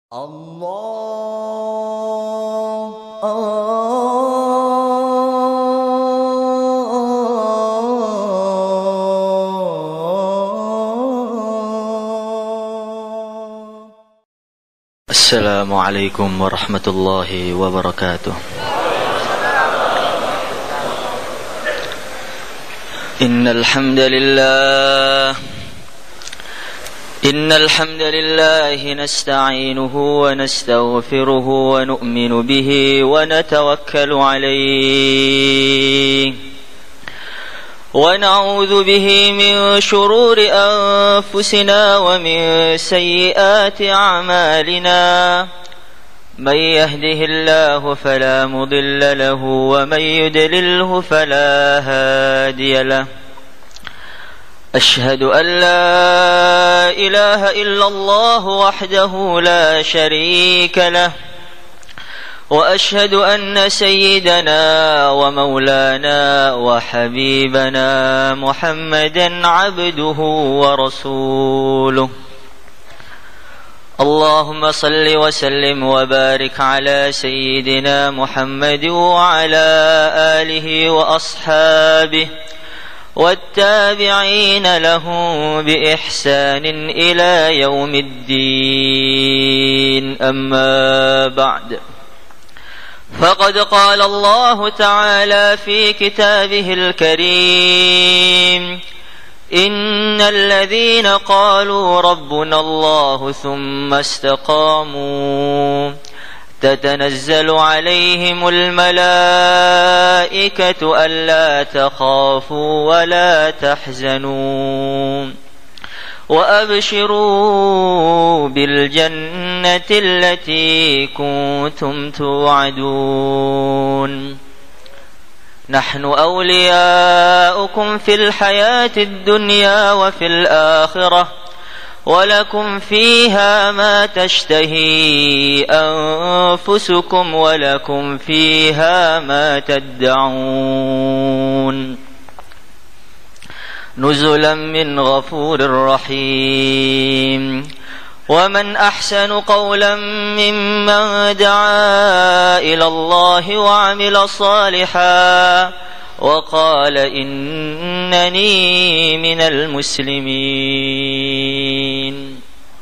Assalamualaikum warahmatullahi wabarakatuh. Innal hamdalillah nasta'inuhu wa nastaghfiruhu wa nu'minu bihi wa natawakkalu alayhi wa na'udzu bihi min shururi anfusina wa min sayyiati a'malina man yahdihillahu fala mudilla lahu wa man yudlilhu fala hadiya lahu أشهد أن لا إله إلا الله وحده لا شريك له وأشهد أن سيدنا ومولانا وحبيبنا محمدا عبده ورسوله اللهم صل وسلم وبارك على سيدنا محمد وعلى آله وأصحابه والتابعين لهم بإحسان إلى يوم الدين أما بعد فقد قال الله تعالى في كتابه الكريم إن الذين قالوا ربنا الله ثم استقاموا تتنزل عليهم الملائكة ألا تخافوا ولا تحزنوا وأبشروا بالجنة التي كنتم توعدون نحن أولياؤكم في الحياة الدنيا وفي الآخرة ولكم فيها ما تشتهي أنفسكم ولكم فيها ما تدعون نزلا من غفور رحيم ومن أحسن قولا ممن دعا إلى الله وعمل صالحا وقال إنني من المسلمين.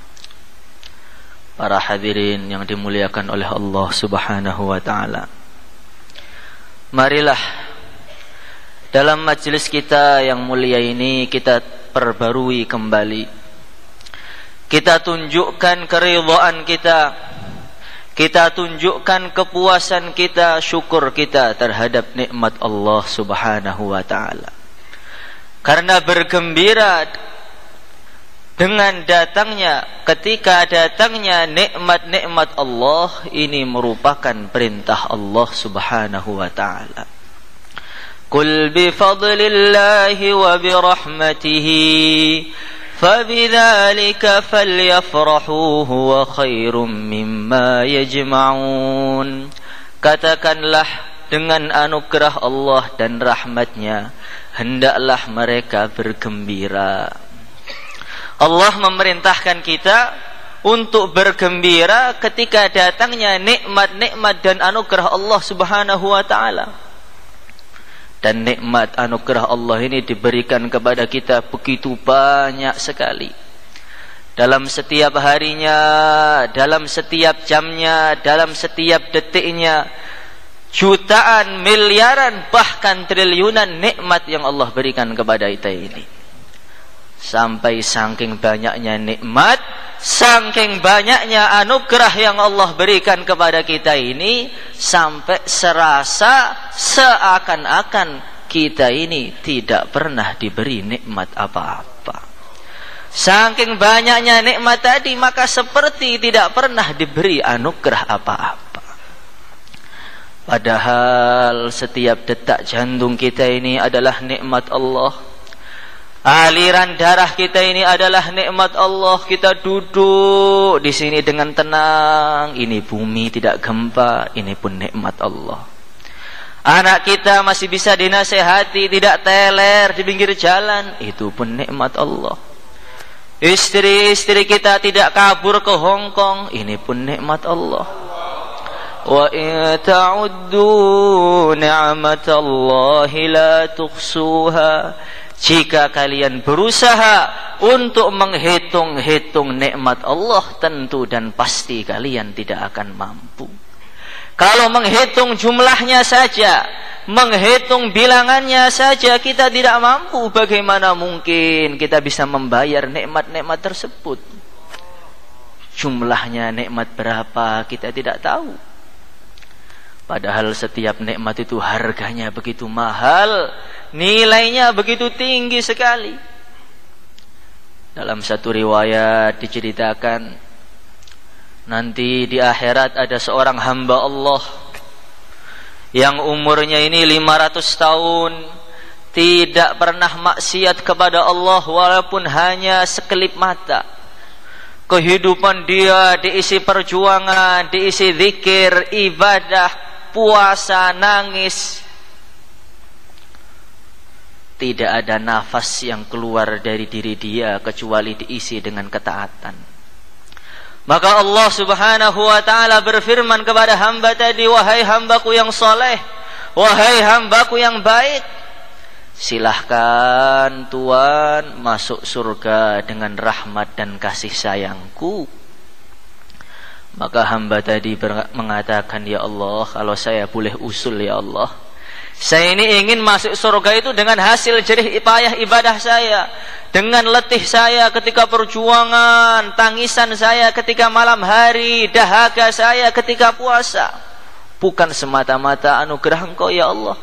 Para hadirin yang dimuliakan oleh Allah Subhanahu wa taala. Marilah dalam majelis kita yang mulia ini kita perbarui kembali. Kita tunjukkan keridhaan kita. Kita tunjukkan kepuasan kita, syukur kita terhadap nikmat Allah Subhanahu wa taala. Karena bergembira dengan datangnya, ketika datangnya nikmat-nikmat Allah ini merupakan perintah Allah Subhanahu wa taala. Qul bi fadlillahi wa bi rahmatihi فَبِذَلِكَ فَلْيَفْرَحُوا هُوَ خَيْرٌ مِّمَّا يَجْمَعُونَ. Katakanlah dengan anugerah Allah dan rahmatnya hendaklah mereka bergembira. Allah memerintahkan kita untuk bergembira ketika datangnya nikmat-nikmat dan anugerah Allah Subhanahu wa taala. Dan nikmat anugerah Allah ini diberikan kepada kita begitu banyak sekali. Dalam setiap harinya, dalam setiap jamnya, dalam setiap detiknya. Jutaan, miliaran, bahkan triliunan nikmat yang Allah berikan kepada kita ini. Sampai saking banyaknya nikmat, saking banyaknya anugerah yang Allah berikan kepada kita ini, sampai serasa seakan-akan kita ini tidak pernah diberi nikmat apa-apa. Saking banyaknya nikmat tadi, maka seperti tidak pernah diberi anugerah apa-apa. Padahal setiap detak jantung kita ini adalah nikmat Allah. Aliran darah kita ini adalah nikmat Allah. Kita duduk di sini dengan tenang, ini bumi tidak gempa, ini pun nikmat Allah. Anak kita masih bisa dinasehati, tidak teler di pinggir jalan, itu pun nikmat Allah. Istri-istri kita tidak kabur ke Hong Kong, ini pun nikmat Allah. Wa in ta'uddu ni'matallahi la tuhsuha. Jika kalian berusaha untuk menghitung-hitung nikmat Allah, tentu dan pasti kalian tidak akan mampu. Kalau menghitung jumlahnya saja, menghitung bilangannya saja kita tidak mampu, bagaimana mungkin kita bisa membayar nikmat-nikmat tersebut? Jumlahnya nikmat berapa kita tidak tahu. Padahal setiap nikmat itu harganya begitu mahal, nilainya begitu tinggi sekali. Dalam satu riwayat diceritakan, nanti di akhirat ada seorang hamba Allah yang umurnya ini 500 tahun, tidak pernah maksiat kepada Allah walaupun hanya sekelip mata. Kehidupan dia diisi perjuangan, diisi zikir, ibadah, puasa, nangis. Tidak ada nafas yang keluar dari diri dia kecuali diisi dengan ketaatan. Maka Allah Subhanahu wa ta'ala berfirman kepada hamba tadi, wahai hambaku yang soleh, wahai hambaku yang baik, silahkan Tuhan masuk surga dengan rahmat dan kasih sayangku. Maka hamba tadi mengatakan, ya Allah, kalau saya boleh usul ya Allah, saya ini ingin masuk surga itu dengan hasil jerih payah ibadah saya, dengan letih saya ketika perjuangan, tangisan saya ketika malam hari, dahaga saya ketika puasa, bukan semata-mata anugerah Engkau ya Allah.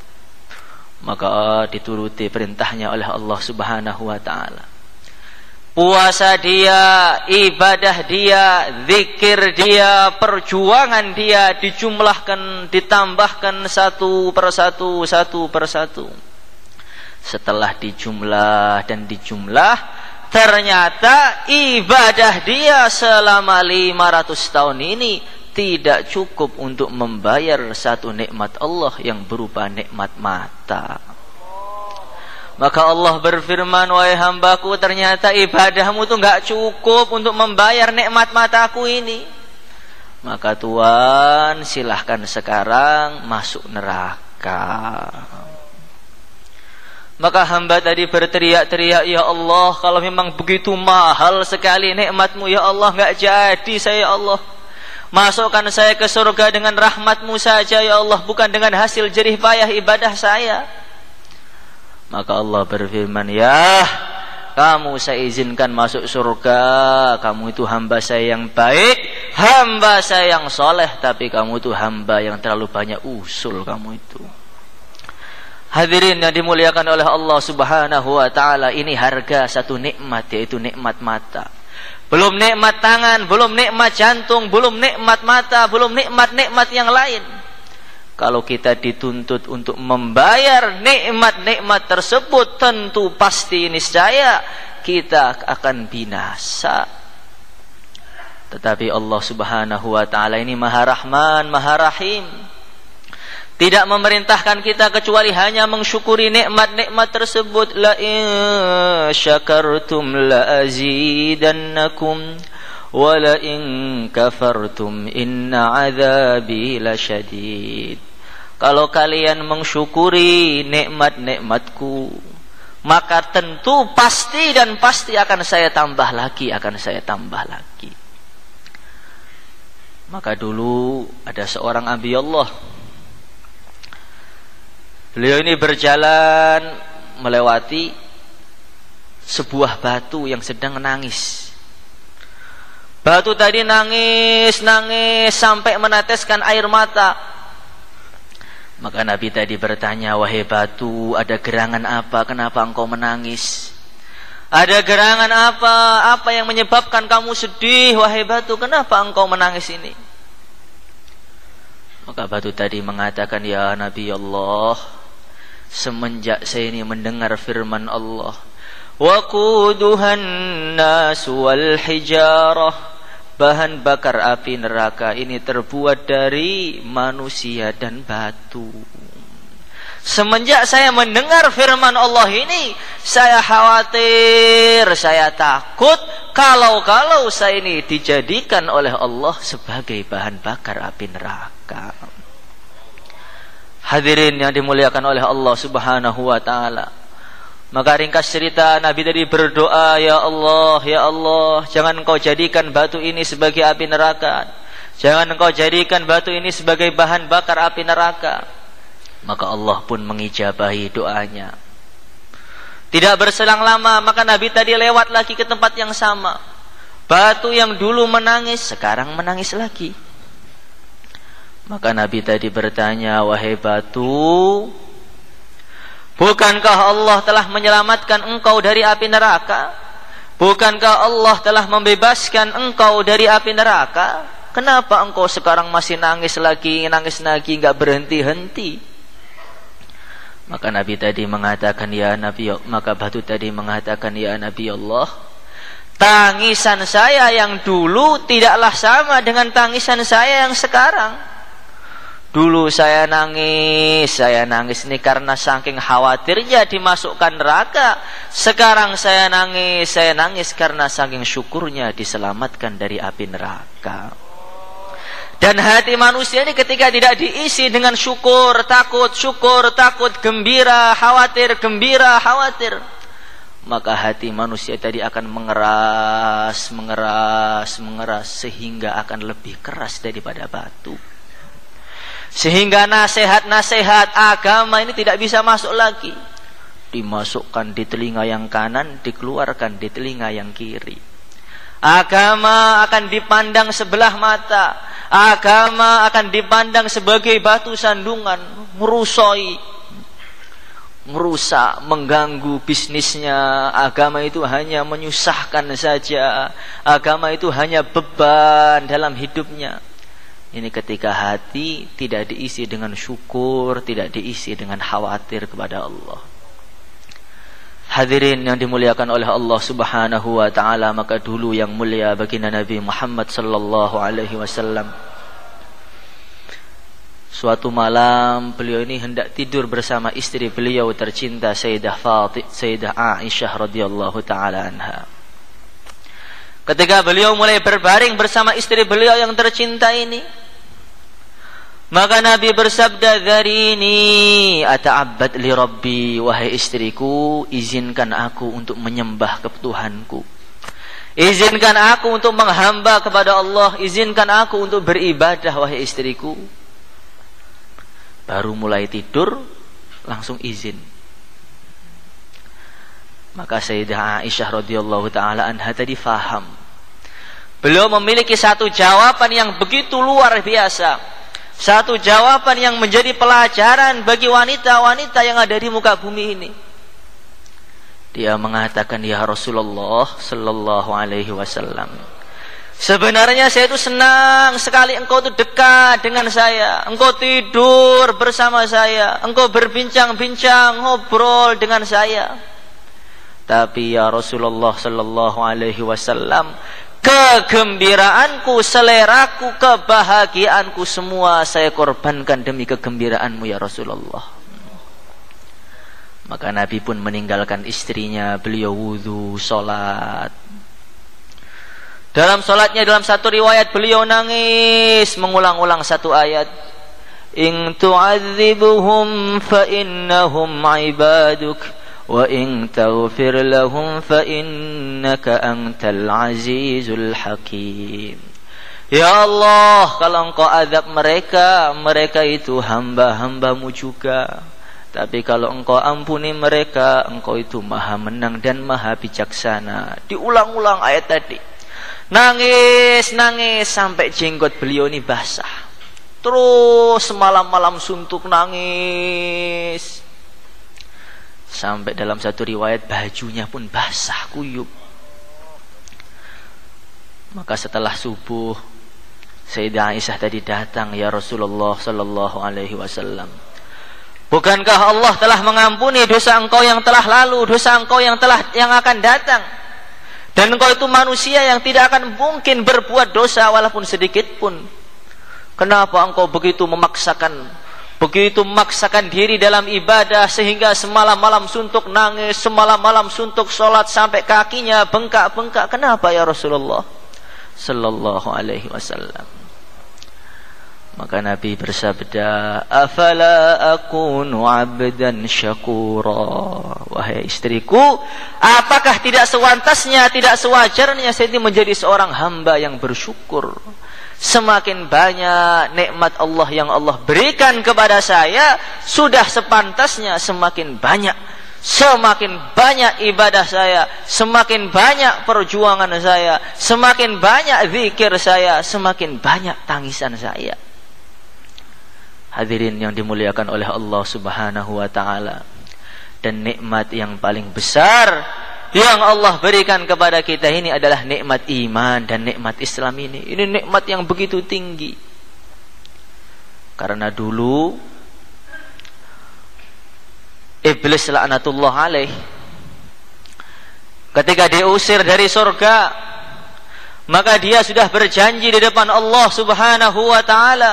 Maka dituruti perintahnya oleh Allah Subhanahu wa ta'ala. Puasa dia, ibadah dia, zikir dia, perjuangan dia dijumlahkan, ditambahkan satu persatu, satu persatu. Setelah dijumlah dan dijumlah, ternyata ibadah dia selama 500 tahun ini tidak cukup untuk membayar satu nikmat Allah yang berupa nikmat mata. Maka Allah berfirman, wahai hambaku, ternyata ibadahmu itu enggak cukup untuk membayar nikmat mataku ini. Maka Tuhan, silahkan sekarang masuk neraka. Maka hamba tadi berteriak-teriak, ya Allah, kalau memang begitu mahal sekali nikmatmu ya Allah, enggak jadi saya ya Allah. Masukkan saya ke surga dengan rahmatmu saja ya Allah, bukan dengan hasil jerih payah ibadah saya. Maka Allah berfirman, ya kamu saya izinkan masuk surga, kamu itu hamba saya yang baik, hamba saya yang soleh, tapi kamu itu hamba yang terlalu banyak usul kamu itu. Hadirin yang dimuliakan oleh Allah Subhanahu wa ta'ala, ini harga satu nikmat, yaitu nikmat mata. Belum nikmat tangan, belum nikmat jantung, belum nikmat mata, belum nikmat-nikmat yang lain. Kalau kita dituntut untuk membayar nikmat-nikmat tersebut, tentu pasti niscaya kita akan binasa. Tetapi Allah Subhanahu wa ta'ala ini Maha Rahman, Maha Rahim, tidak memerintahkan kita kecuali hanya mensyukuri nikmat-nikmat tersebut. La in syakartum la azidannakum wa la in kafartum inna azabi lasyadid. Kalau kalian mensyukuri nikmat-nikmatku, maka tentu pasti dan pasti akan saya tambah lagi, akan saya tambah lagi. Maka dulu ada seorang Nabi Allah. Beliau ini berjalan melewati sebuah batu yang sedang menangis. Batu tadi nangis sampai meneteskan air mata. Maka Nabi tadi bertanya, wahai batu, ada gerangan apa? Kenapa engkau menangis? Ada gerangan apa? Apa yang menyebabkan kamu sedih, wahai batu? Kenapa engkau menangis ini? Maka batu tadi mengatakan, ya Nabi Allah, semenjak saya ini mendengar firman Allah, waquduhan nas wal hijarah, bahan bakar api neraka ini terbuat dari manusia dan batu. Semenjak saya mendengar firman Allah ini, Saya khawatir, saya takut kalau saya ini dijadikan oleh Allah sebagai bahan bakar api neraka. Hadirin yang dimuliakan oleh Allah Subhanahu wa taala. Maka ringkas cerita, Nabi tadi berdoa, ya Allah, jangan Engkau jadikan batu ini sebagai api neraka. Jangan Engkau jadikan batu ini sebagai bahan bakar api neraka. Maka Allah pun mengijabahi doanya. Tidak berselang lama, maka Nabi tadi lewat lagi ke tempat yang sama. Batu yang dulu menangis, sekarang menangis lagi. Maka Nabi tadi bertanya, wahai batu, bukankah Allah telah menyelamatkan engkau dari api neraka? Bukankah Allah telah membebaskan engkau dari api neraka? Kenapa engkau sekarang masih nangis lagi, enggak berhenti-henti? Maka Nabi tadi mengatakan, ya Nabi, maka batu tadi mengatakan, ya Nabi Allah, tangisan saya yang dulu tidaklah sama dengan tangisan saya yang sekarang. Dulu saya nangis ini karena saking khawatirnya dimasukkan neraka. Sekarang saya nangis karena saking syukurnya diselamatkan dari api neraka. Dan hati manusia ini ketika tidak diisi dengan syukur, takut, gembira, khawatir, maka hati manusia tadi akan mengeras sehingga akan lebih keras daripada batu. Sehingga nasihat-nasihat agama ini tidak bisa masuk lagi. Dimasukkan di telinga yang kanan, dikeluarkan di telinga yang kiri. Agama akan dipandang sebelah mata. Agama akan dipandang sebagai batu sandungan, merusak, mengganggu bisnisnya. Agama itu hanya menyusahkan saja. Agama itu hanya beban dalam hidupnya. Ini ketika hati tidak diisi dengan syukur, tidak diisi dengan khawatir kepada Allah. Hadirin yang dimuliakan oleh Allah Subhanahu wa taala, maka dulu yang mulia baginda Nabi Muhammad sallallahu alaihi wasallam. Suatu malam beliau ini hendak tidur bersama istri beliau tercinta Sayyidah Aisyah radhiyallahu taala anha. Ketika beliau mulai berbaring bersama istri beliau yang tercinta ini, maka Nabi bersabda, "Dharini ata'abbad li Rabbi." Wahai istriku, izinkan aku untuk menyembah ke Tuhanku. Izinkan aku untuk menghamba kepada Allah. Izinkan aku untuk beribadah, wahai istriku. Baru mulai tidur, langsung izin. Maka Sayyidah Aisyah radhiyallahu ta'ala anha tadi faham. Beliau memiliki satu jawaban yang begitu luar biasa. Satu jawaban yang menjadi pelajaran bagi wanita-wanita yang ada di muka bumi ini. Dia mengatakan, ya Rasulullah sallallahu alaihi wasallam, sebenarnya saya itu senang sekali engkau itu dekat dengan saya. Engkau tidur bersama saya. Engkau berbincang-bincang, ngobrol dengan saya. Tapi ya Rasulullah sallallahu alaihi wasallam, kegembiraanku, seleraku, kebahagiaanku semua saya korbankan demi kegembiraanmu ya Rasulullah. Maka Nabi pun meninggalkan istrinya. Beliau wudu, sholat. Dalam sholatnya, dalam satu riwayat beliau nangis, mengulang-ulang satu ayat, in tu'adzibuhum fa innahum ibaduk wa in taghfir lahum fa innaka antal azizul hakim. Ya Allah, kalau engkau azab mereka, mereka itu hamba-hambamu juga. Tapi kalau engkau ampuni mereka, engkau itu maha menang dan maha bijaksana. Diulang-ulang ayat tadi. Nangis sampai jenggot beliau ini basah. Terus malam-malam suntuk nangis. Sampai dalam satu riwayat bajunya pun basah kuyup. Maka setelah subuh, Sayyidah Aisyah tadi datang, ya Rasulullah sallallahu alaihi wasallam, bukankah Allah telah mengampuni dosa engkau yang telah lalu, dosa engkau yang akan datang? Dan engkau itu manusia yang tidak akan mungkin berbuat dosa walaupun sedikit pun. Kenapa engkau begitu memaksakan begitu memaksakan diri dalam ibadah sehingga semalam-malam suntuk nangis, semalam-malam suntuk sholat sampai kakinya bengkak-bengkak. Kenapa ya Rasulullah sallallahu alaihi wasallam? Maka Nabi bersabda, afala akunu abdan syakura. Wahai istriku, apakah tidak sewantasnya, tidak sewajarnya saya ini menjadi seorang hamba yang bersyukur? Semakin banyak nikmat Allah yang Allah berikan kepada saya, sudah sepantasnya semakin banyak ibadah saya, semakin banyak perjuangan saya, semakin banyak zikir saya, semakin banyak tangisan saya. Hadirin yang dimuliakan oleh Allah Subhanahu wa taala. Dan nikmat yang paling besar yang Allah berikan kepada kita ini adalah nikmat iman dan nikmat Islam ini. Ini nikmat yang begitu tinggi. Karena dulu Iblis laknatullah alaih, ketika diusir dari surga, maka dia sudah berjanji di depan Allah Subhanahu wa taala,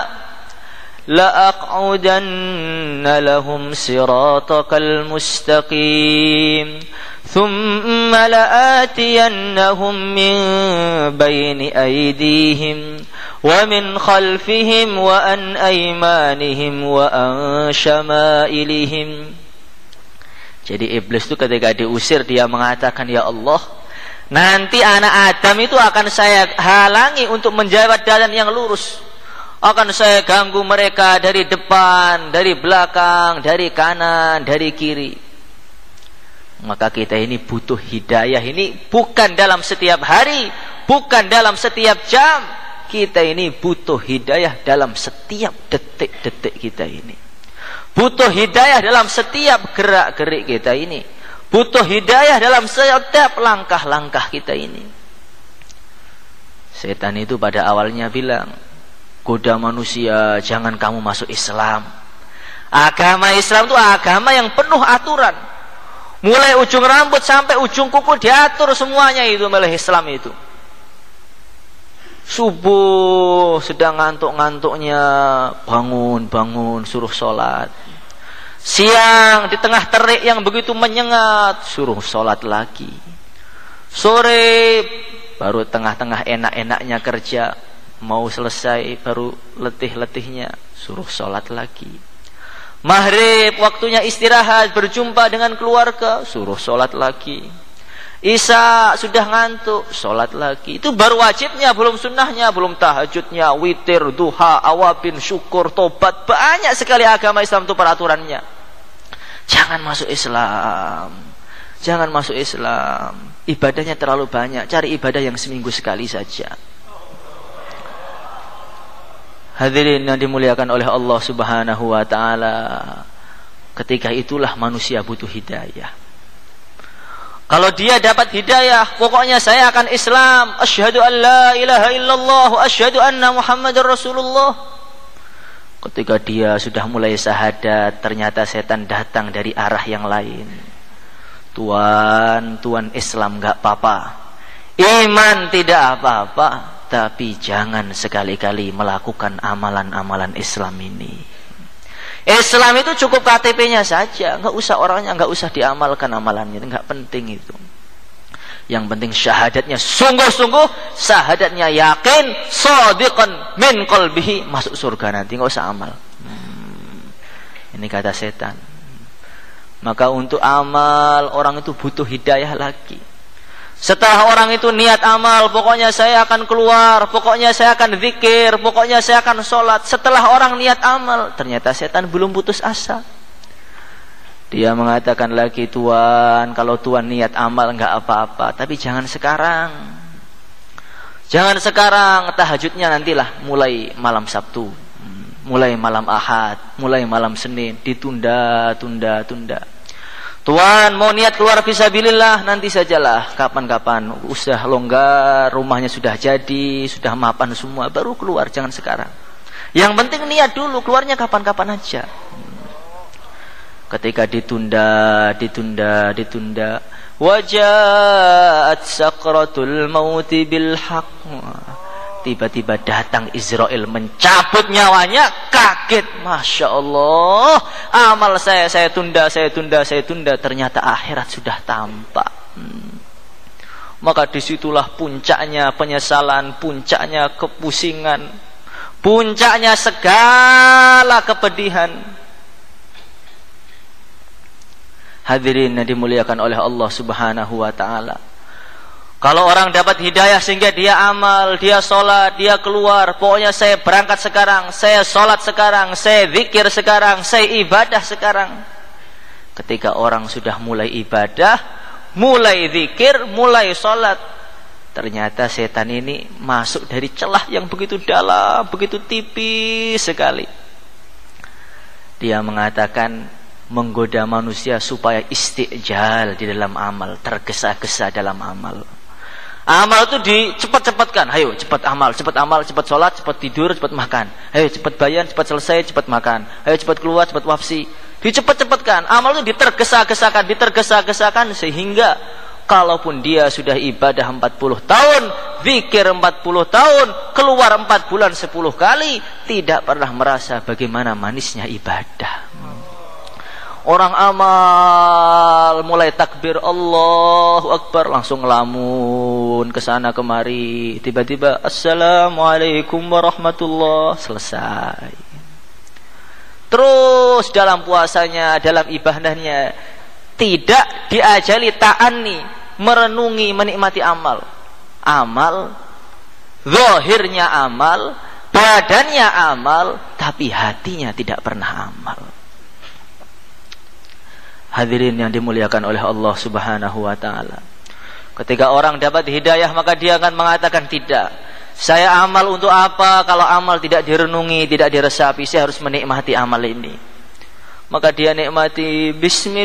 لأقعدن لهم صراطك المستقيم ثم لآتينهم من بين أيديهم ومن خلفهم وعن أيمانهم وعن شمائلهم. Jadi iblis itu ketika diusir dia mengatakan, ya Allah, nanti anak Adam itu akan saya halangi untuk menjawab jalan yang lurus. Akan saya ganggu mereka dari depan, dari belakang, dari kanan, dari kiri. Maka kita ini butuh hidayah ini bukan dalam setiap hari, bukan dalam setiap jam. Kita ini butuh hidayah dalam setiap detik-detik kita ini. Butuh hidayah dalam setiap gerak-gerik kita ini. Butuh hidayah dalam setiap langkah-langkah kita ini. Setan itu pada awalnya bilang, goda manusia, jangan kamu masuk Islam. Agama Islam itu agama yang penuh aturan. Mulai ujung rambut sampai ujung kuku diatur semuanya itu oleh Islam itu. Subuh sedang ngantuk-ngantuknya, bangun, suruh sholat. Siang di tengah terik yang begitu menyengat, suruh sholat lagi. Sore baru tengah-tengah enak-enaknya kerja, mau selesai baru letih-letihnya, suruh sholat lagi. Maghrib waktunya istirahat, berjumpa dengan keluarga, suruh sholat lagi. Isya sudah ngantuk, sholat lagi. Itu baru wajibnya, belum sunnahnya, belum tahajudnya, witir, duha, awabin, syukur, tobat. Banyak sekali agama Islam itu peraturannya. Jangan masuk Islam, jangan masuk Islam, ibadahnya terlalu banyak, cari ibadah yang seminggu sekali saja. Hadirin yang dimuliakan oleh Allah Subhanahu wa taala, ketika itulah manusia butuh hidayah. Kalau dia dapat hidayah, pokoknya saya akan Islam, asyhadu an la ilaha illallah, asyhadu anna Muhammadar Rasulullah. Ketika dia sudah mulai syahadat, ternyata setan datang dari arah yang lain. Tuan Islam enggak apa-apa, iman tidak apa-apa, tapi jangan sekali-kali melakukan amalan-amalan Islam ini. Islam itu cukup KTP-nya saja, enggak usah orangnya, enggak usah diamalkan amalannya, enggak penting itu. Yang penting syahadatnya sungguh-sungguh, syahadatnya yakin, shadiqan min qalbihi, masuk surga nanti, enggak usah amal. Ini kata setan. Maka untuk amal orang itu butuh hidayah lagi. Setelah orang itu niat amal, pokoknya saya akan keluar, pokoknya saya akan zikir, pokoknya saya akan sholat. Setelah orang niat amal, ternyata setan belum putus asa. Dia mengatakan lagi, Tuan, kalau Tuan niat amal enggak apa-apa, tapi jangan sekarang. Jangan sekarang, tahajudnya nantilah mulai malam Sabtu, mulai malam Ahad, mulai malam Senin, ditunda. Tuan mau niat keluar fisabilillah, nanti sajalah, kapan-kapan, udah longgar, rumahnya sudah jadi, sudah mapan semua, baru keluar, jangan sekarang. Yang penting niat dulu, keluarnya kapan-kapan aja. Ketika ditunda, waja'at sakratul mauti bil haqq. Tiba-tiba datang Israel mencabut nyawanya kaget, Masya Allah, amal saya tunda, ternyata akhirat sudah tampak. Maka disitulah puncaknya penyesalan, puncaknya kepusingan, puncaknya segala kepedihan. Hadirin yang dimuliakan oleh Allah Subhanahu wa ta'ala, kalau orang dapat hidayah sehingga dia amal, dia sholat, dia keluar, pokoknya saya berangkat sekarang, saya sholat sekarang, saya zikir sekarang, saya ibadah sekarang. Ketika orang sudah mulai ibadah, mulai zikir, mulai sholat, ternyata setan ini masuk dari celah yang begitu dalam, begitu tipis sekali. Dia mengatakan, menggoda manusia supaya istiqjal di dalam amal, tergesa-gesa dalam amal. Amal itu dicepat-cepatkan. Ayo cepat amal, cepat sholat, cepat tidur, cepat makan. Ayo cepat bayan, cepat selesai, cepat makan. Ayo cepat keluar, cepat wafsi. Dicepat-cepatkan. Amal itu ditergesa-gesakan sehingga kalaupun dia sudah ibadah 40 tahun, zikir 40 tahun, keluar 4 bulan 10 kali, tidak pernah merasa bagaimana manisnya ibadah. Orang amal mulai takbir Allahu Akbar, langsung ngelamun kesana kemari, tiba-tiba Assalamualaikum warahmatullah, selesai. Terus dalam puasanya, dalam ibadahnya tidak diajari ta'anni, merenungi, menikmati amal. Amal, zahirnya amal, badannya amal, tapi hatinya tidak pernah amal. Hadirin yang dimuliakan oleh Allah Subhanahu wa ta'ala, ketika orang dapat hidayah, maka dia akan mengatakan, tidak, saya amal untuk apa kalau amal tidak direnungi, tidak diresapi, saya harus menikmati amal ini. Maka dia nikmati,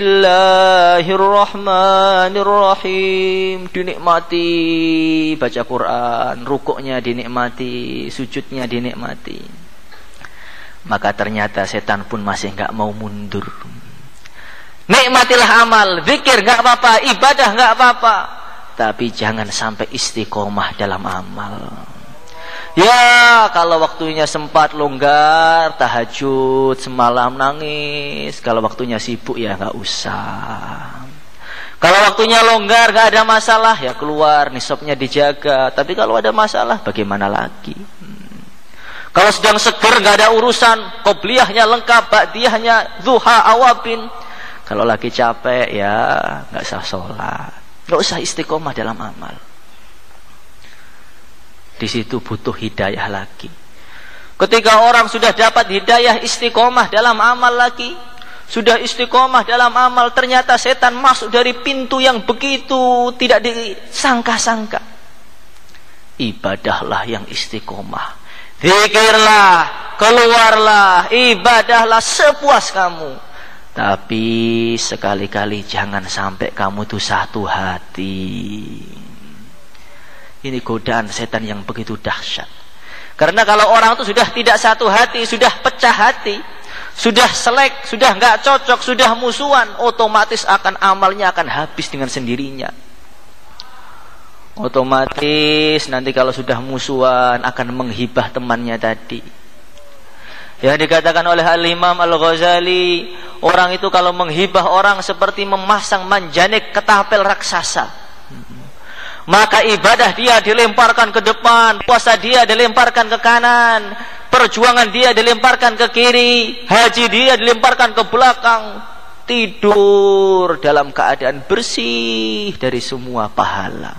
Bismillahirrahmanirrahim, dinikmati baca Quran, rukuknya dinikmati, sujudnya dinikmati. Maka ternyata setan pun masih enggak mau mundur. Nikmatilah amal, zikir enggak apa-apa, ibadah enggak apa-apa, tapi jangan sampai istiqomah dalam amal. Ya, kalau waktunya sempat longgar, tahajud semalam nangis. Kalau waktunya sibuk ya enggak usah. Kalau waktunya longgar enggak ada masalah, ya keluar, nisabnya dijaga. Tapi kalau ada masalah, bagaimana lagi? Kalau sedang seger enggak ada urusan, qobliyahnya lengkap, ba'diyahnya duha awabin. Kalau lagi capek ya nggak usah sholat, nggak usah istiqomah dalam amal. Di situ butuh hidayah lagi. Ketika orang sudah dapat hidayah, istiqomah dalam amal lagi, sudah istiqomah dalam amal, ternyata setan masuk dari pintu yang begitu tidak disangka-sangka. Ibadahlah yang istiqomah, zikirlah, keluarlah, ibadahlah sepuas kamu. Tapi sekali-kali jangan sampai kamu tuh satu hati. Ini godaan setan yang begitu dahsyat. Karena kalau orang itu sudah tidak satu hati, sudah pecah hati, sudah selek, sudah enggak cocok, sudah musuhan, otomatis akan amalnya akan habis dengan sendirinya. Otomatis nanti kalau sudah musuhan akan menghibah temannya tadi. Yang dikatakan oleh Al-Imam Al-Ghazali, orang itu kalau menghibah orang seperti memasang manjanik ketapel raksasa. Maka ibadah dia dilemparkan ke depan, puasa dia dilemparkan ke kanan, perjuangan dia dilemparkan ke kiri, haji dia dilemparkan ke belakang, tidur dalam keadaan bersih dari semua pahala.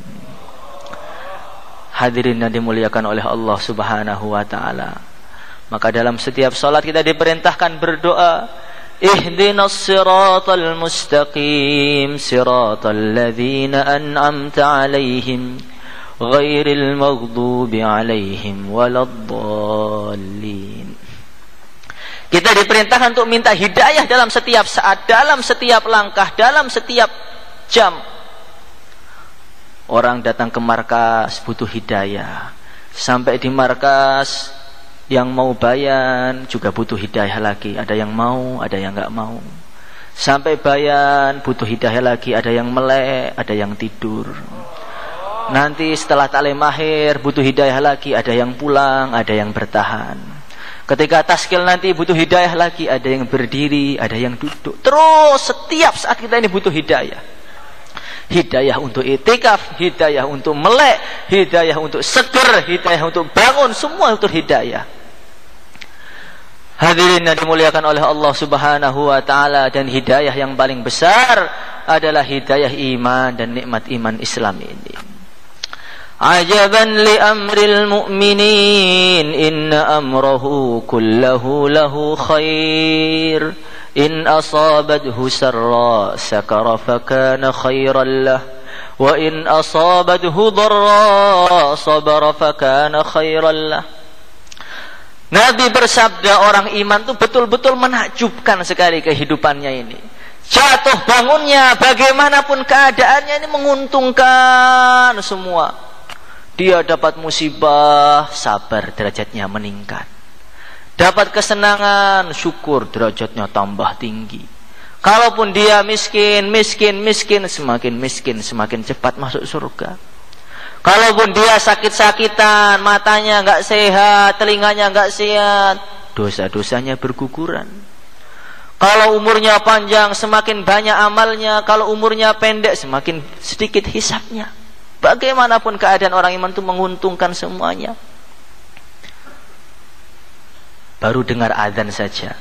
Hadirin yang dimuliakan oleh Allah Subhanahu wa ta'ala, maka dalam setiap salat kita diperintahkan berdoa, ihdinas siratal mustaqim, siratal ladzina an'amta 'alaihim, ghairil maghdubi 'alaihim waladdallin. Kita diperintahkan untuk minta hidayah dalam setiap saat, dalam setiap langkah, dalam setiap jam. Orang datang ke markas butuh hidayah. Sampai di markas, yang mau bayan juga butuh hidayah lagi. Ada yang mau, ada yang enggak mau. Sampai bayan butuh hidayah lagi. Ada yang melek, ada yang tidur. Nanti setelah taklim akhir butuh hidayah lagi. Ada yang pulang, ada yang bertahan. Ketika taskil nanti butuh hidayah lagi, ada yang berdiri, ada yang duduk. Terus setiap saat kita ini butuh hidayah. Hidayah untuk itikaf, hidayah untuk melek, hidayah untuk seger, hidayah untuk bangun, semua untuk hidayah. Hadirin yang dimuliakan oleh Allah Subhanahu wa taala, dan hidayah yang paling besar adalah hidayah iman dan nikmat iman Islam ini. Ajaban li amril mu'minin inna amrahu kullahu lahu khair in asabathu sarra sakara fakana khairan lah wa in asabathu dharra sabara fakana khairan lah. Nabi bersabda, orang iman itu betul-betul menakjubkan sekali kehidupannya ini. Jatuh bangunnya, bagaimanapun keadaannya ini menguntungkan semua. Dia dapat musibah, sabar, derajatnya meningkat. Dapat kesenangan, syukur, derajatnya tambah tinggi. Kalaupun dia miskin, semakin cepat masuk surga. Kalaupun dia sakit-sakitan, matanya enggak sehat, telinganya enggak sehat, dosa-dosanya berguguran. Kalau umurnya panjang, semakin banyak amalnya. Kalau umurnya pendek, semakin sedikit hisabnya. Bagaimanapun keadaan orang iman itu menguntungkan semuanya. Baru dengar azan saja,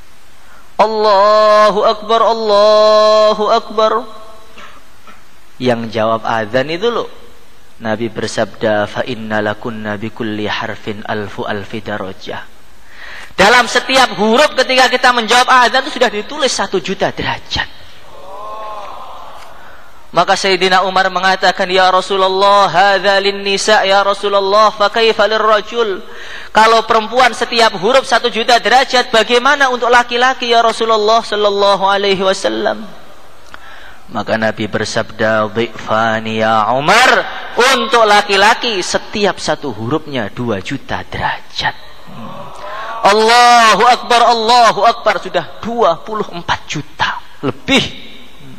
Allahu Akbar, Allahu Akbar. Yang jawab azan itu loh, Nabi bersabda, fa inna lakunna bi kulli harfin alfu darajah. Dalam setiap huruf ketika kita menjawab azan itu sudah ditulis 1.000.000 derajat. Maka Sayyidina Umar mengatakan, ya Rasulullah, hadza lin-nisa, ya Rasulullah, fa kaifa lirrajul? Kalau perempuan setiap huruf 1.000.000 derajat, bagaimana untuk laki-laki ya Rasulullah sallallahu alaihi wasallam? Maka Nabi bersabda, dhifani ya Umar, untuk laki-laki setiap satu hurufnya 2.000.000 derajat. Allahu Akbar, sudah 24 juta lebih.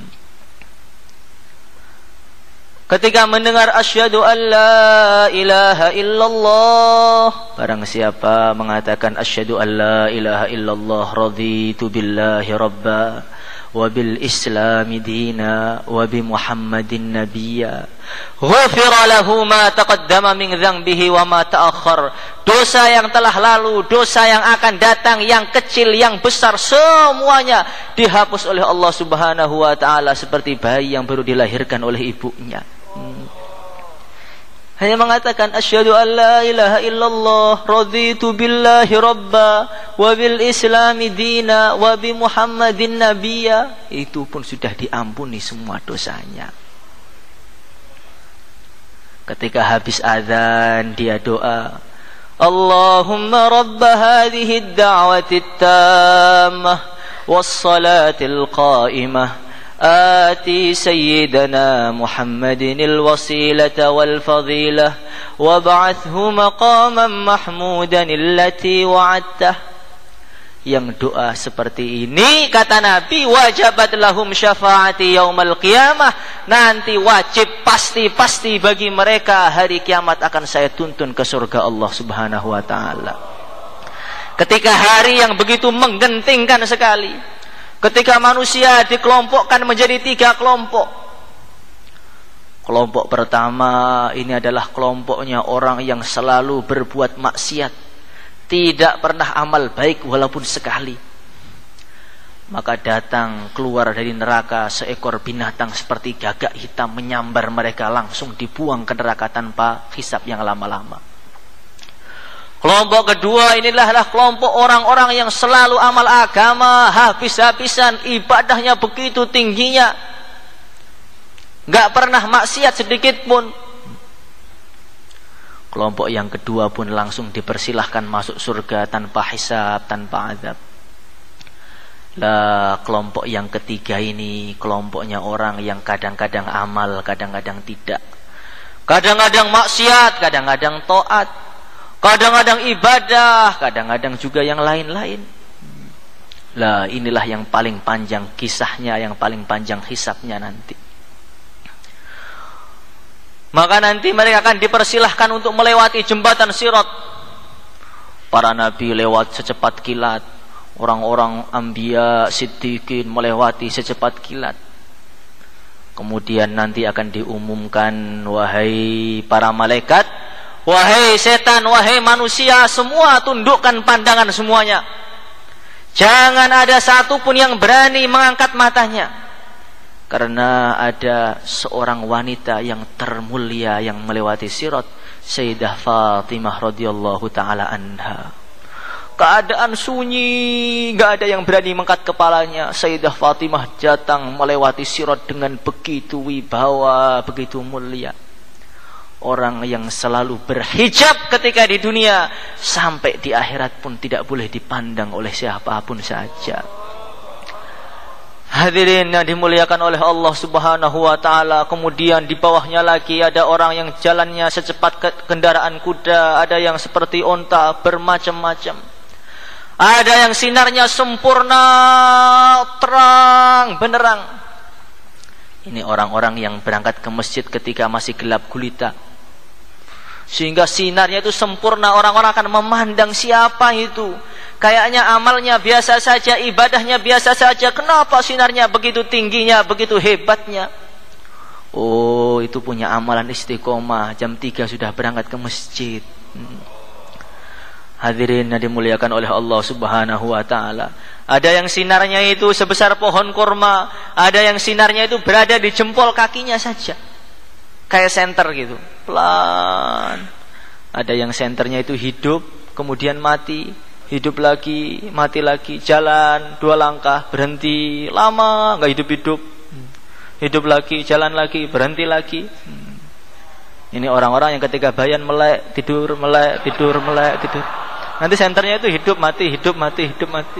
Ketika mendengar asyhadu an la ilaha illallah, barang siapa mengatakan asyhadu an la ilaha illallah, raditu billahi rabba wa bil islami dina wa bi muhammadin nabiyya, ghufira lahu ma taqaddama min dhanbihi wa ma ta'akhkhar. Dosa yang telah lalu, dosa yang akan datang, yang kecil, yang besar, semuanya dihapus oleh Allah Subhanahu wa taala seperti bayi yang baru dilahirkan oleh ibunya. Hanya mengatakan asyhadu an la ilaha illallah, raditu billahi rabba wa bil islami dina wa bi muhammadin nabiyya, itu pun sudah diampuni semua dosanya. Ketika habis azan dia doa, Allahumma rabba hadhihi ad-da'wati at-tammah was-salatil qa'imah آتي سيدنا محمد الوسيلة والفضيلة وابعثه مقاما محمودا التي وعدته. Yang doa seperti ini, kata Nabi, wajabat lahum syafaati yaumal qiyamah, nanti wajib pasti bagi mereka hari kiamat akan saya tuntun ke surga Allah Subhanahu wa taala. Ketika hari yang begitu menggentingkan sekali, ketika manusia dikelompokkan menjadi 3 kelompok. Kelompok pertama ini adalah kelompoknya orang yang selalu berbuat maksiat, tidak pernah amal baik walaupun sekali. Maka datang keluar dari neraka seekor binatang seperti gagak hitam, menyambar mereka, langsung dibuang ke neraka tanpa hisab yang lama-lama. Kelompok kedua inilah kelompok orang-orang yang selalu amal agama habis-habisan, ibadahnya begitu tingginya, gak pernah maksiat sedikit pun. Kelompok yang kedua pun langsung dipersilahkan masuk surga tanpa hisab, tanpa azab. Lah kelompok yang ketiga ini kelompoknya orang yang kadang-kadang amal, kadang-kadang tidak, kadang-kadang maksiat, kadang-kadang taat, kadang-kadang ibadah, kadang-kadang juga yang lain-lain. Lah inilah yang paling panjang kisahnya, yang paling panjang hisabnya nanti. Maka nanti mereka akan dipersilahkan untuk melewati jembatan Sirat. para nabi lewat secepat kilat, orang-orang anbiya, siddiqin melewati secepat kilat. Kemudian nanti akan diumumkan, wahai para malaikat, wahai setan, wahai manusia, semua tundukkan pandangan semuanya. Jangan ada satupun yang berani mengangkat matanya, karena ada seorang wanita yang termulia yang melewati sirat, Sayyidah Fatimah radhiyallahu taala anha. Keadaan sunyi, gak ada yang berani mengangkat kepalanya. Sayyidah Fatimah datang melewati sirat dengan begitu wibawa, begitu mulia. Orang yang selalu berhijab ketika di dunia, sampai di akhirat pun tidak boleh dipandang oleh siapapun saja. Hadirin yang dimuliakan oleh Allah Subhanahu wa taala. Kemudian di bawahnya lagi ada orang yang jalannya secepat kendaraan kuda, ada yang seperti onta, bermacam-macam. Ada yang sinarnya sempurna, terang benderang. Ini orang-orang yang berangkat ke masjid ketika masih gelap gulita, sehingga sinarnya itu sempurna. Orang-orang akan memandang siapa itu. Kayaknya amalnya biasa saja, ibadahnya biasa saja. Kenapa sinarnya begitu tingginya, begitu hebatnya? Oh, itu punya amalan istiqomah. Jam 3 sudah berangkat ke masjid. Hadirin yang dimuliakan oleh Allah Subhanahu wa taala. Ada yang sinarnya itu sebesar pohon kurma, ada yang sinarnya itu berada di jempol kakinya saja. Kayak senter gitu, pelan. Ada yang senternya itu hidup, kemudian mati, hidup lagi, mati lagi, jalan 2 langkah, berhenti, lama enggak hidup-hidup. Hidup lagi, jalan lagi, berhenti lagi. Ini orang-orang yang ketika bayan melek, tidur, melek, tidur, melek, tidur. Nanti senternya itu hidup, mati, hidup, mati, hidup, mati.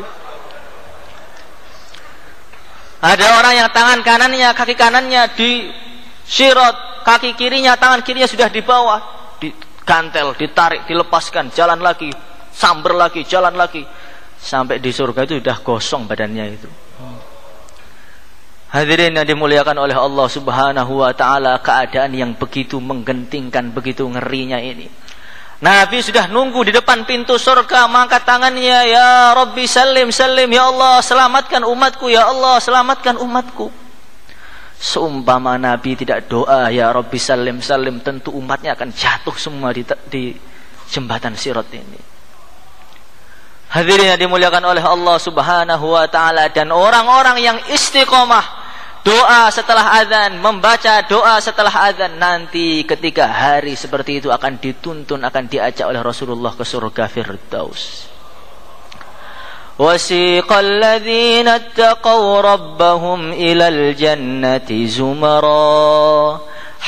Ada orang yang tangan kanannya, kaki kanannya di sirat, kaki kirinya, tangan kirinya sudah di bawah, digantel, ditarik, dilepaskan, jalan lagi, samber lagi, jalan lagi, sampai di surga itu sudah gosong badannya itu. Hadirin yang dimuliakan oleh Allah Subhanahu wa taala, keadaan yang begitu menggentingkan, begitu ngerinya ini. Nabi sudah nunggu di depan pintu surga, mengangkat tangannya, ya Rabbi salim, salim, ya Allah selamatkan umatku, ya Allah selamatkan umatku. Seumpama Nabi tidak doa, ya Rabbi salim, salim, tentu umatnya akan jatuh semua di jembatan sirat ini. Hadirin yang dimuliakan oleh Allah Subhanahu wa taala. Dan orang-orang yang istiqomah, doa setelah azan, membaca doa setelah azan, nanti ketika hari seperti itu akan dituntun, akan diajak oleh Rasulullah ke surga Firdaus. Wasiqal ladzina ittaqaw rabbahum ilal jannati zumara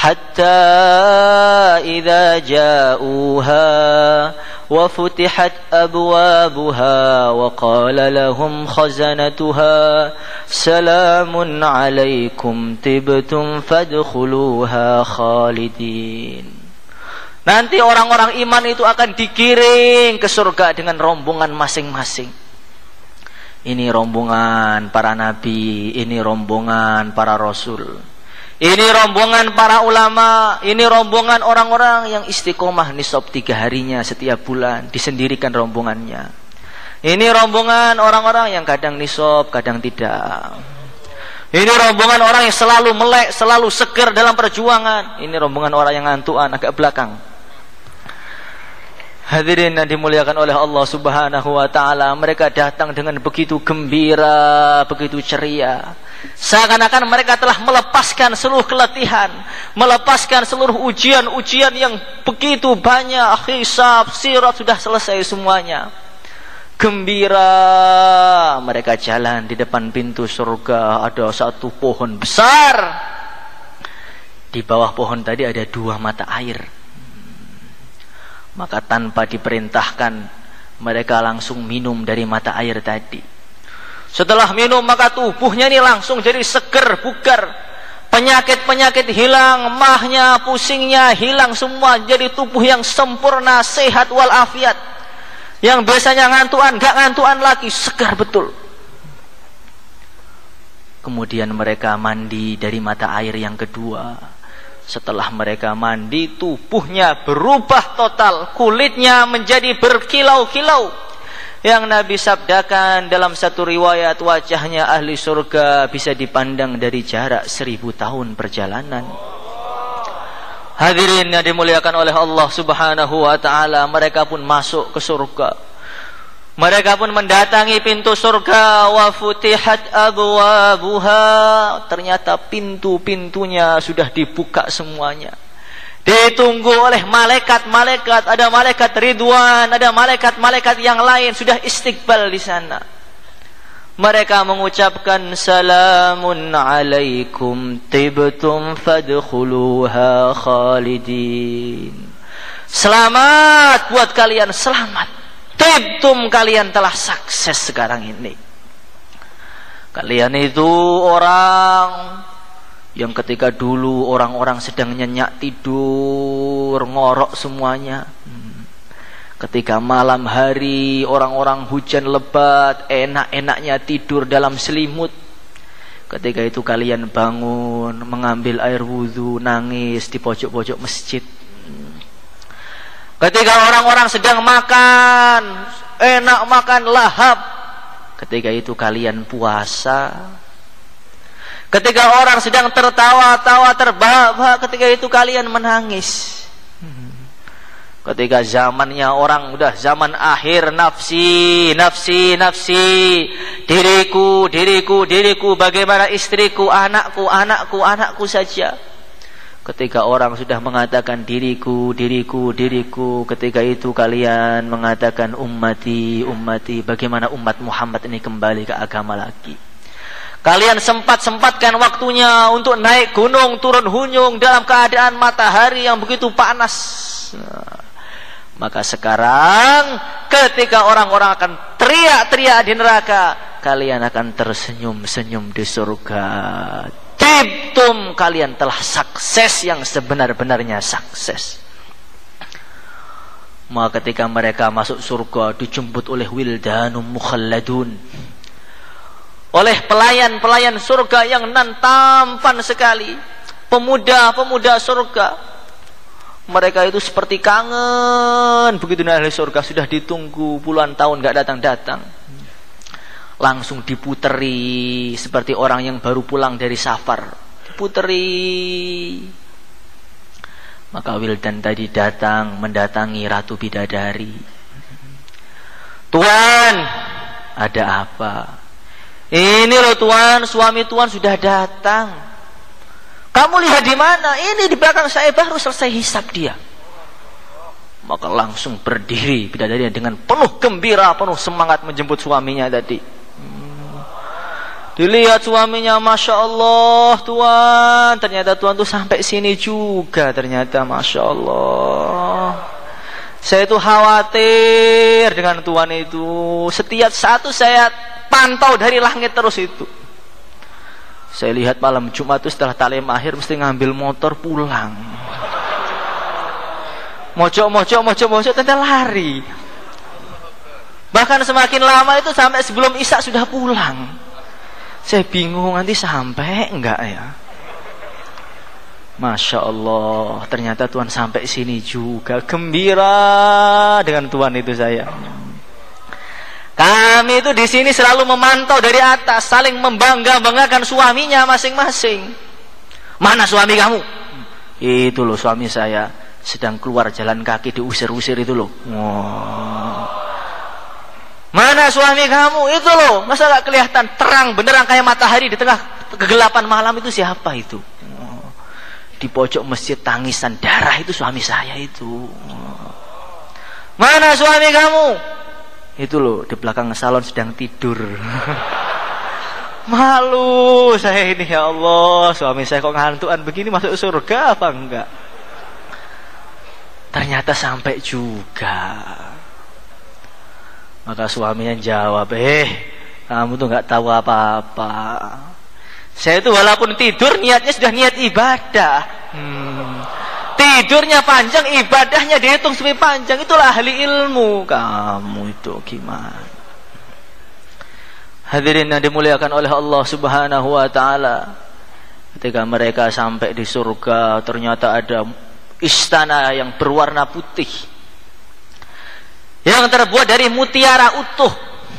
hatta idza ja'uha wa futihat abwabuha wa qala lahum khazanatuha salamun alaikum tibtum fadkhuluha khalidin. Nanti orang-orang iman itu akan digiring ke surga dengan rombongan masing-masing. Ini rombongan para nabi, ini rombongan para rasul, ini rombongan para ulama, ini rombongan orang-orang yang istiqomah nisab 3 harinya setiap bulan, disendirikan rombongannya. Ini rombongan orang-orang yang kadang nisab, kadang tidak. Ini rombongan orang yang selalu melek, selalu seger dalam perjuangan. Ini rombongan orang yang ngantuan agak belakang. Hadirin yang dimuliakan oleh Allah Subhanahu wa taala, mereka datang dengan begitu gembira, begitu ceria. Seakan-akan mereka telah melepaskan seluruh keletihan, melepaskan seluruh ujian-ujian yang begitu banyak. Hisab, sirat sudah selesai semuanya. Gembira, mereka jalan di depan pintu surga. Ada satu pohon besar. Di bawah pohon tadi ada 2 mata air. Maka tanpa diperintahkan, mereka langsung minum dari mata air tadi. Setelah minum, maka tubuhnya ini langsung jadi seger, bugar. Penyakit-penyakit hilang, mahnya, pusingnya hilang semua. Jadi tubuh yang sempurna, sehat walafiat. Yang biasanya ngantuan, gak ngantuan lagi, segar betul. Kemudian mereka mandi dari mata air yang kedua. Setelah mereka mandi, tubuhnya berubah total, kulitnya menjadi berkilau-kilau. Yang Nabi sabdakan dalam satu riwayat, wajahnya ahli surga bisa dipandang dari jarak 1000 tahun perjalanan. Hadirin yang dimuliakan oleh Allah Subhanahu wa ta'ala, mereka pun masuk ke surga. Mereka pun mendatangi pintu surga. Wa futihat abwabuha. Ternyata pintu-pintunya sudah dibuka semuanya. Ditunggu oleh malaikat-malaikat. Ada malaikat Ridwan, ada malaikat-malaikat yang lain sudah istiqbal di sana. Mereka mengucapkan salamun alaikum tibtum fadkhuluha khalidin. Selamat buat kalian, selamat. Tibtum, kalian telah sukses sekarang ini. Kalian itu orang yang ketika dulu orang-orang sedang nyenyak tidur, ngorok semuanya. Ketika malam hari orang-orang hujan lebat, enak-enaknya tidur dalam selimut. Ketika itu kalian bangun, mengambil air wudhu, nangis di pojok-pojok masjid. Ketika orang-orang sedang makan, enak makan, lahap. Ketika itu kalian puasa. Ketika orang sedang tertawa-tawa, terbahak-bahak, ketika itu kalian menangis. Ketika zamannya orang udah zaman akhir, nafsi, nafsi, nafsi, diriku, diriku, diriku, bagaimana istriku, anakku, anakku, anakku saja. Ketika orang sudah mengatakan diriku, diriku, diriku, ketika itu kalian mengatakan ummati, ummati. Bagaimana umat Muhammad ini kembali ke agama lagi? Kalian sempat-sempatkan waktunya untuk naik gunung, turun hunyung dalam keadaan matahari yang begitu panas. Maka sekarang ketika orang-orang akan teriak-teriak di neraka, kalian akan tersenyum-senyum di surga. Tibtum, kalian telah sukses yang sebenar-benarnya sukses. Maka ketika mereka masuk surga, dijemput oleh wildanum mukhalladun, oleh pelayan-pelayan surga yang nan tampan sekali, pemuda-pemuda surga. Mereka itu seperti kangen begitu ahli surga, sudah ditunggu puluhan tahun gak datang-datang. Langsung diputeri seperti orang yang baru pulang dari safar, diputeri. Maka wildan tadi datang mendatangi Ratu Bidadari. Tuan, ada apa? Ini loh Tuan, suami Tuan sudah datang. Kamu lihat di mana? Ini di belakang saya, baru selesai hisab dia. Maka langsung berdiri Bidadari dengan penuh gembira, penuh semangat menjemput suaminya tadi. Dilihat suaminya, Masya Allah Tuan, ternyata Tuan tuh sampai sini juga, ternyata Masya Allah. Saya itu khawatir dengan Tuan itu. Setiap satu saya pantau dari langit terus itu. Saya lihat malam Jumat itu setelah talim akhir mesti ngambil motor pulang. Mojok, ternyata lari. Bahkan semakin lama itu sampai sebelum Isya sudah pulang. Saya bingung nanti sampai enggak ya. Masya Allah, ternyata Tuhan sampai sini juga. Gembira dengan Tuhan itu saya. Kami itu di sini selalu memantau dari atas, saling membangga-banggakan suaminya masing-masing. Mana suami kamu? Itu loh suami saya sedang keluar jalan kaki, diusir-usir itu loh. Wow. Mana suami kamu? Itu loh, masa gak kelihatan terang beneran kayak matahari di tengah kegelapan malam itu, siapa itu? Di pojok masjid tangisan darah itu suami saya itu. Mana suami kamu? Itu loh, di belakang salon sedang tidur. Malu saya ini, ya Allah, suami saya kok ngantuan begini, masuk surga apa enggak? Ternyata sampai juga. Maka suaminya jawab, kamu tuh gak tahu apa-apa. Saya itu walaupun tidur niatnya sudah niat ibadah. Tidurnya panjang, ibadahnya dihitung sebagai panjang. Itulah ahli ilmu. Kamu itu gimana? Hadirin yang dimuliakan oleh Allah Subhanahu wa ta'ala. Ketika mereka sampai di surga, ternyata ada istana yang berwarna putih, yang terbuat dari mutiara utuh,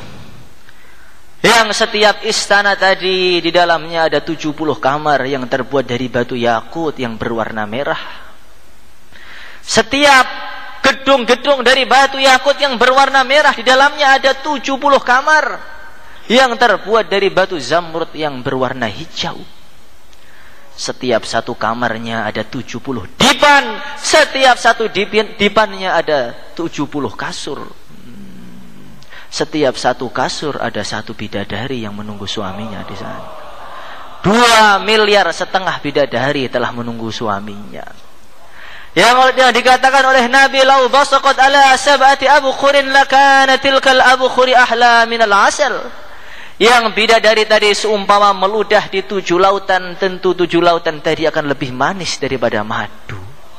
yang setiap istana tadi di dalamnya ada 70 kamar yang terbuat dari batu yakut yang berwarna merah. Setiap gedung-gedung dari batu yakut yang berwarna merah, di dalamnya ada 70 kamar yang terbuat dari batu zamrud yang berwarna hijau. Setiap satu kamarnya ada 70 dipan. Setiap satu dipannya ada 70 kasur. Setiap satu kasur ada satu bidadari yang menunggu suaminya di sana. 2,5 miliar bidadari telah menunggu suaminya. Yang dikatakan oleh Nabi, lau basaqat ala sab'ati abkhurin lakana tilkal abkhuri ahla minal asal. Yang bidadari tadi seumpama meludah di 7 lautan, tentu 7 lautan tadi akan lebih manis daripada madu.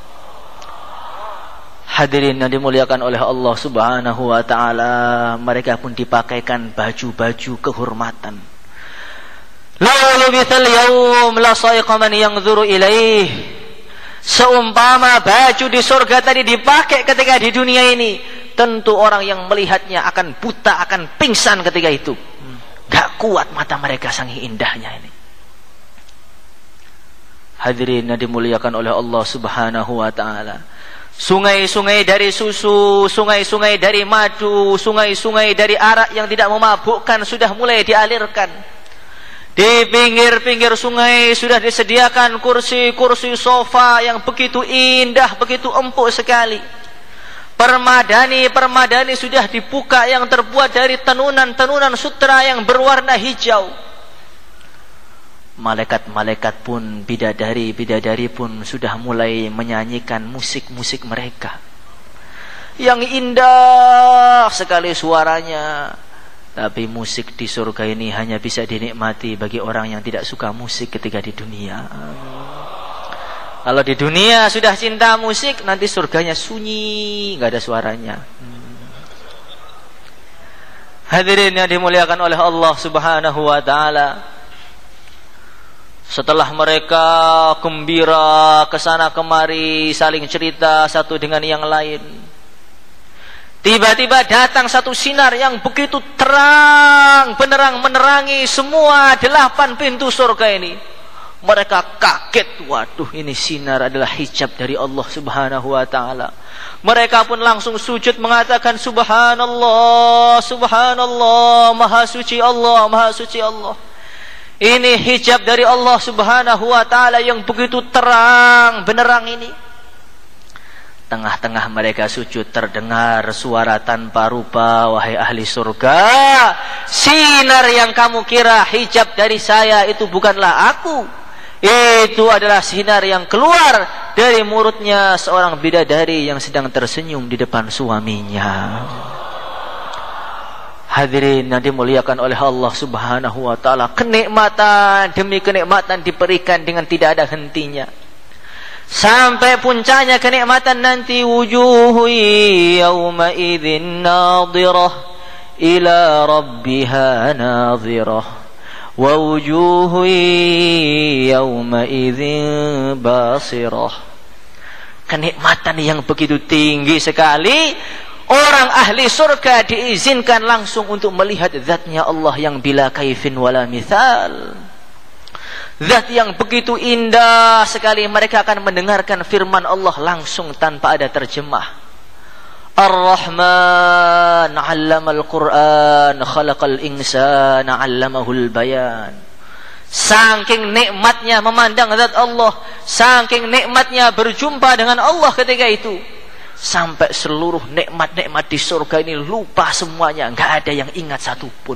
Hadirin yang dimuliakan oleh Allah Subhanahu wa taala, mereka pun dipakaikan baju-baju kehormatan. La yubithal yawm la sa'iqa man yanzuru ilaih. Seumpama baju di surga tadi dipakai ketika di dunia ini, tentu orang yang melihatnya akan buta, akan pingsan ketika itu. Gak kuat mata mereka, saking indahnya ini. Hadirin yang dimuliakan oleh Allah Subhanahu wa taala, sungai-sungai dari susu, sungai-sungai dari madu, sungai-sungai dari arak yang tidak memabukkan sudah mulai dialirkan. Di pinggir-pinggir sungai sudah disediakan kursi-kursi sofa yang begitu indah, begitu empuk sekali. Permadani sudah dibuka yang terbuat dari tenunan-tenunan sutra yang berwarna hijau. Malaikat-malaikat pun, bidadari pun sudah mulai menyanyikan musik-musik mereka yang indah sekali suaranya. Tapi musik di surga ini hanya bisa dinikmati bagi orang yang tidak suka musik ketika di dunia. Kalau di dunia sudah cinta musik, nanti surganya sunyi, nggak ada suaranya. Hadirin yang dimuliakan oleh Allah Subhanahu wa taala, setelah mereka gembira kesana kemari saling cerita satu dengan yang lain, tiba-tiba datang satu sinar yang begitu terang benderang menerangi semua 8 pintu surga ini. Mereka kaget, waduh, ini sinar adalah hijab dari Allah Subhanahu wa taala. Mereka pun langsung sujud mengatakan subhanallah, subhanallah, maha suci Allah, maha suci Allah. Ini hijab dari Allah Subhanahu wa taala yang begitu terang benderang ini. Tengah-tengah mereka sujud terdengar suara tanpa rupa, wahai ahli surga, sinar yang kamu kira hijab dari saya itu bukanlah aku. Itu adalah sinar yang keluar dari mulutnya seorang bidadari yang sedang tersenyum di depan suaminya. Hadirin yang dimuliakan oleh Allah Subhanahu wa taala, kenikmatan demi kenikmatan diberikan dengan tidak ada hentinya. Sampai puncaknya kenikmatan nanti, wujuhu yawma idzin nadhirah ila rabbiha nadhirah wa wujuhu yawma idzin basirah. Kenikmatan yang begitu tinggi sekali, orang ahli surga diizinkan langsung untuk melihat zatnya Allah yang bila kaifin wala mithal. Zat yang begitu indah sekali, mereka akan mendengarkan firman Allah langsung tanpa ada terjemah. Ar-Rahman 'allamal Qur'an, khalaqal insana 'allamahul bayan. Saking nikmatnya memandang zat Allah, saking nikmatnya berjumpa dengan Allah ketika itu, sampai seluruh nikmat-nikmat di surga ini lupa semuanya, enggak ada yang ingat satupun.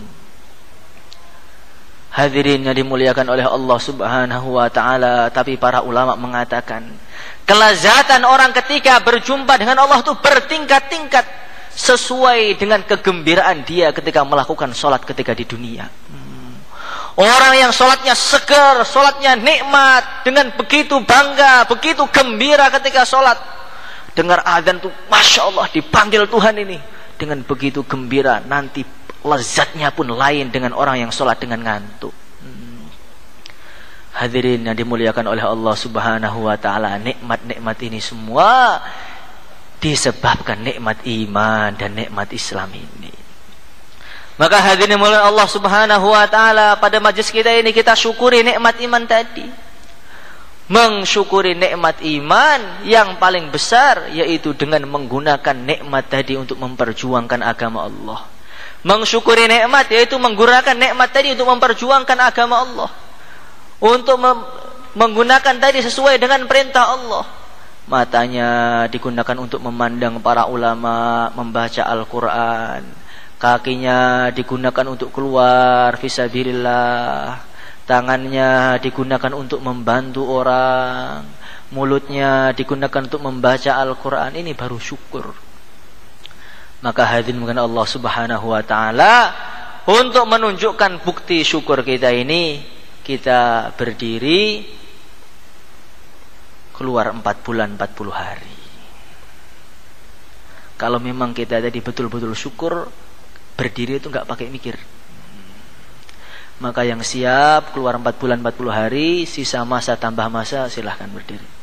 Hadirin yang dimuliakan oleh Allah Subhanahu wa taala, tapi para ulama mengatakan kelazatan orang ketika berjumpa dengan Allah itu bertingkat-tingkat sesuai dengan kegembiraan dia ketika melakukan sholat ketika di dunia. Orang yang sholatnya segar, sholatnya nikmat, dengan begitu bangga, begitu gembira ketika sholat, dengar azan tuh Masya Allah, dipanggil Tuhan ini, dengan begitu gembira, nanti lezatnya pun lain dengan orang yang sholat dengan ngantuk. Hadirin yang dimuliakan oleh Allah Subhanahu wa taala, nikmat-nikmat ini semua disebabkan nikmat iman dan nikmat Islam ini. Maka hadirin mulai Allah Subhanahu wa taala, pada majlis kita ini kita syukuri nikmat iman tadi. Mensyukuri nikmat iman yang paling besar yaitu dengan menggunakan nikmat tadi untuk memperjuangkan agama Allah. Mensyukuri nikmat yaitu menggunakan nikmat tadi untuk memperjuangkan agama Allah. Untuk menggunakan tadi sesuai dengan perintah Allah. Matanya digunakan untuk memandang para ulama, membaca Al-Quran. Kakinya digunakan untuk keluar fisabilillah. Tangannya digunakan untuk membantu orang. Mulutnya digunakan untuk membaca Al-Quran. Ini baru syukur. Maka hadirin mengenai Allah Subhanahu wa taala, untuk menunjukkan bukti syukur kita ini, kita berdiri keluar 4 bulan 40 hari. Kalau memang kita tadi betul-betul syukur, berdiri itu enggak pakai mikir. Maka yang siap keluar 4 bulan 40 hari, sisa masa tambah masa, silahkan berdiri.